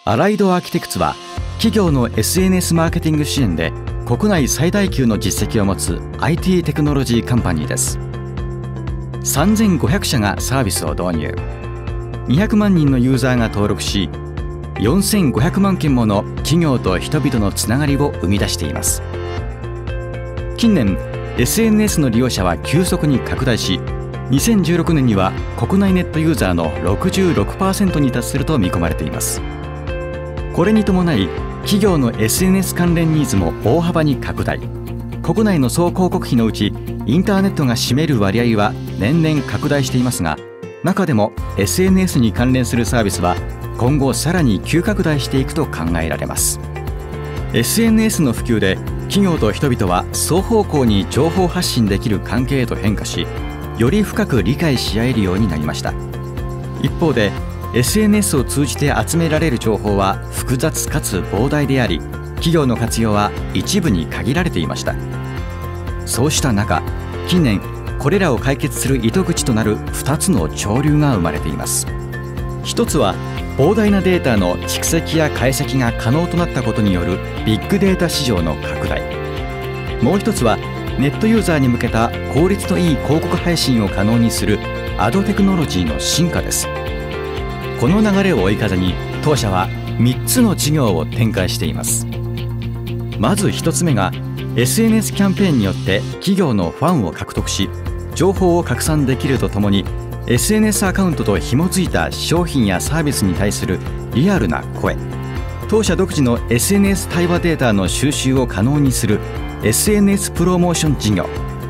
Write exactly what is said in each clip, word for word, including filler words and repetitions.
アライドアーキテクツは企業の エスエヌエス マーケティング支援で国内最大級の実績を持つ アイティー テクノロジーカンパニーです。さんぜんごひゃくしゃがサービスを導入、にひゃくまんにんのユーザーが登録し、よんせんごひゃくまんけんもの企業と人々のつながりを生み出しています。近年 エスエヌエス の利用者は急速に拡大し、にせんじゅうろくねんには国内ネットユーザーの ろくじゅうろくパーセント に達すると見込まれています。これに伴い企業の エスエヌエス 関連ニーズも大幅に拡大。国内の総広告費のうちインターネットが占める割合は年々拡大していますが、中でも エスエヌエス に関連するサービスは今後さらに急拡大していくと考えられます。 エスエヌエス の普及で企業と人々は双方向に情報発信できる関係へと変化し、より深く理解し合えるようになりました。一方で エスエヌエス を通じて集められる情報は複雑かつ膨大であり、企業の活用は一部に限られていました。そうした中、近年これらを解決する糸口となるふたつの潮流が生まれています。一つは膨大なデータの蓄積や解析が可能となったことによるビッグデータ市場の拡大。もう一つはネットユーザーに向けた効率のいい広告配信を可能にするアドテクノロジーの進化です。この流れを追い風に当社はみっつの事業を展開しています。まずひとつめが エスエヌエス キャンペーンによって企業のファンを獲得し、情報を拡散できるとともに エスエヌエス アカウントと紐づいた商品やサービスに対するリアルな声、当社独自の エスエヌエス 対話データの収集を可能にする エスエヌエス プロモーション事業。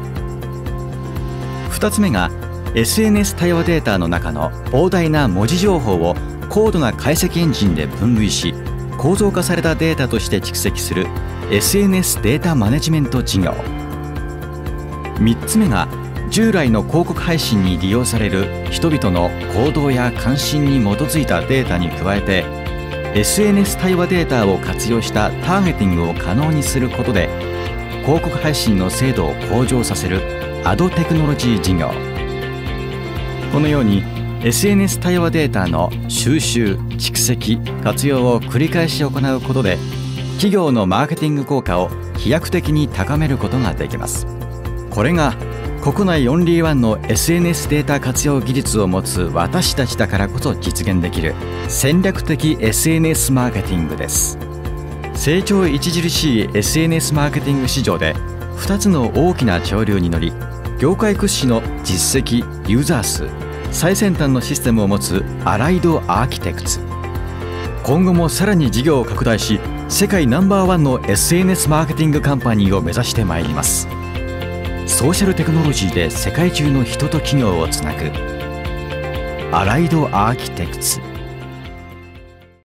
ふたつめが エスエヌエス 対話データの中の膨大な文字情報を高度な解析エンジンで分類し、構造化されたデータとして蓄積する エスエヌエス データマネジメント事業。みっつめが従来の広告配信に利用される人々の行動や関心に基づいたデータに加えて エスエヌエス 対話データを活用したターゲティングを可能にすることで広告配信の精度を向上させるアドテクノロジー事業。このように エスエヌエス 対話データの収集、蓄積、活用を繰り返し行うことで企業のマーケティング効果を飛躍的に高めることができます。これが国内オンリーワンの エスエヌエス データ活用技術を持つ私たちだからこそ実現できる戦略的 エスエヌエス マーケティングです。成長著しい エスエヌエス マーケティング市場でふたつの大きな潮流に乗り、業界屈指の実績、ユーザー数、最先端のシステムを持つアライドアーキテクツ。今後もさらに事業を拡大し、世界ナンバーワンの エスエヌエス マーケティングカンパニーを目指してまいります。ソーシャルテクノロジーで世界中の人と企業をつなぐアライドアーキテクツ。